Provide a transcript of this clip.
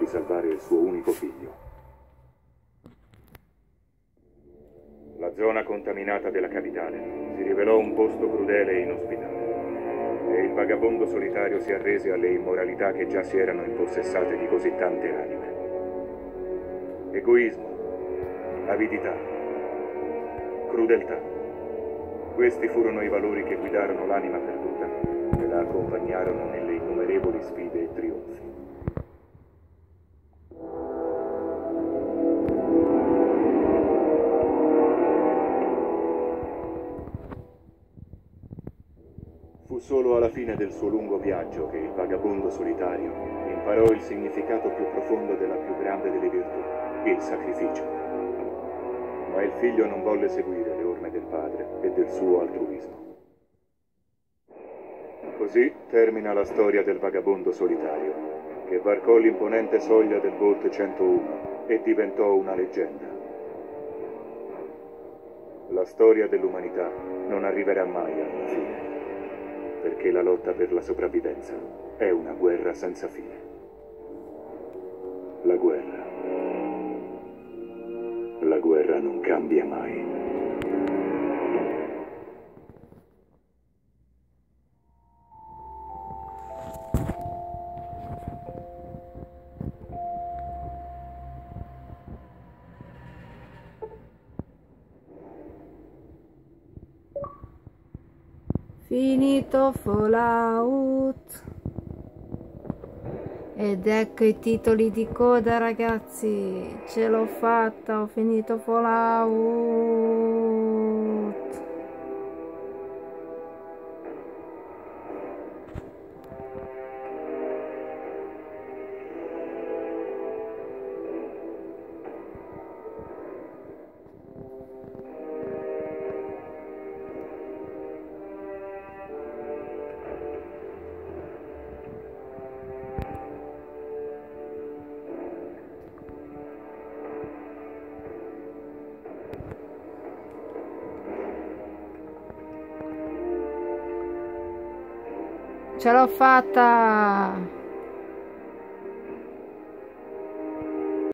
salvare il suo unico figlio. La zona contaminata della capitale si rivelò un posto crudele e inospitale, e il vagabondo solitario si arrese alle immoralità che già si erano impossessate di così tante anime. Egoismo, avidità, crudeltà. Questi furono i valori che guidarono l'anima perduta e la accompagnarono nelle innumerevoli sfide e trionfi. Fu solo alla fine del suo lungo viaggio che il vagabondo solitario imparò il significato più profondo della più grande delle virtù, il sacrificio. Ma il figlio non volle seguire le orme del padre e del suo altruismo. Così termina la storia del vagabondo solitario, che varcò l'imponente soglia del Vault 101 e diventò una leggenda. La storia dell'umanità non arriverà mai alla fine, perché la lotta per la sopravvivenza è una guerra senza fine. La guerra non cambia mai. Finito Fallout. Ed ecco i titoli di coda, ragazzi. Ce l'ho fatta, ho finito Fallout. Ce l'ho fatta!